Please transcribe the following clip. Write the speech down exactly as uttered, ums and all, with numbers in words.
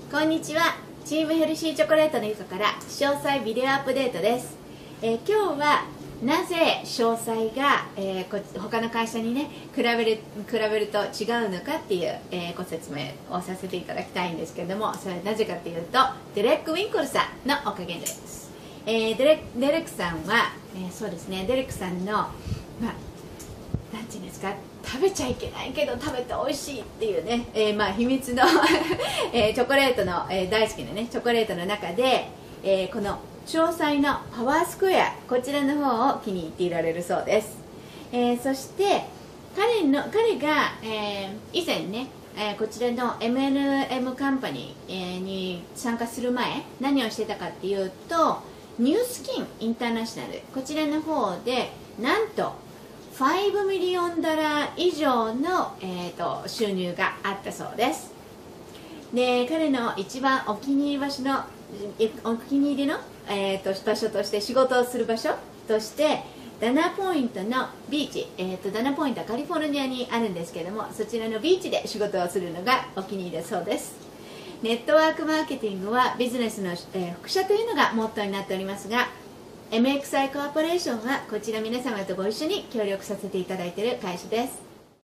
こんにちは。チームヘルシーチョコレートのゆかから詳細ビデオアップデートです。えー、今日はなぜ詳細が、えー、こ他の会社にね比べる比べると違うのかっていう、えー、ご説明をさせていただきたいんですけれども、それはなぜかというとデレック・ウィンクルさんのおかげです。えー、デレデレックさんは、えー、そうですねデレックさんの、まあ、なんていうんですか、食べちゃいけないけど食べて美味しいっていうね、えー、まあ秘密の、えー、チョコレートの、えー、大好きなねチョコレートの中で、えー、この詳細のパワースクエア、こちらの方を気に入っていられるそうです。えー、そして彼の彼が、えー、以前ね、えー、こちらの エムエヌエム カンパニー、えー、に参加する前何をしてたかっていうと、ニュースキンインターナショナル、こちらの方でなんとごミリオンドラー以上の、えー、と収入があったそうです。で、彼の一番お気に入り場所のお気に入りの、えー、と場所として仕事をする場所としてダナポイントのビーチ、えー、とダナポイントはカリフォルニアにあるんですけども、そちらのビーチで仕事をするのがお気に入りだそうです。ネットワークマーケティングはビジネスの、えー、輻射というのがモットーになっておりますが、エムエックスアイ コーポレーションはこちら皆様とご一緒に協力させていただいている会社です。